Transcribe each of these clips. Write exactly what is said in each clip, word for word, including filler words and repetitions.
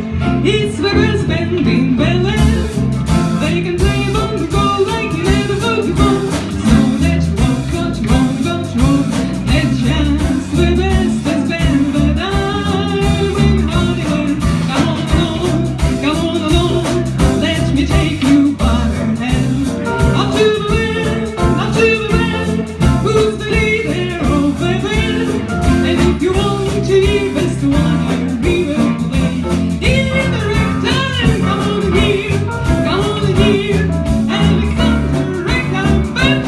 It's where we're spending well. They can play a bone to go like you never could before. So let's rock, got you on, got you on. Let's chance the best has been, but I'm in Hollywood. Come on along, come on along. Let me take you by the hand. Up to the wind, up to the man who's the leader of the band. And if you want to be best one, we will play in the right time. Come on here, come on here, Alexander Ragtime Band.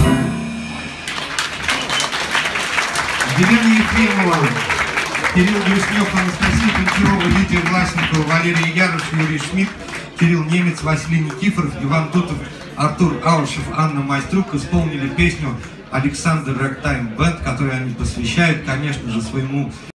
Елена Ефремова, Кирилл Грустнев, Анастасия Гончарова, Лидия Власникова, Валерий Ярош, Юрий Шмидт, Кирилл Немец, Василий Никифоров, Иван Тутов, Артур Аушев, Анна Майструк исполнили песню «Александр Рэгтайм Бэнд», которую они посвящают, конечно же, своему